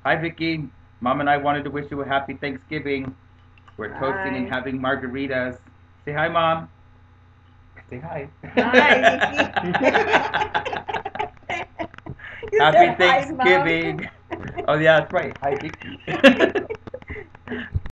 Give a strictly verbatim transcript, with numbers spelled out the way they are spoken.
Hi, Vicky. Mom and I wanted to wish you a happy Thanksgiving. We're toasting and Hi. having margaritas. Say hi, Mom. Say hi. Hi, Vicky. You Happy said hi, Mom. Thanksgiving. Oh, yeah, that's right. Hi, Vicky.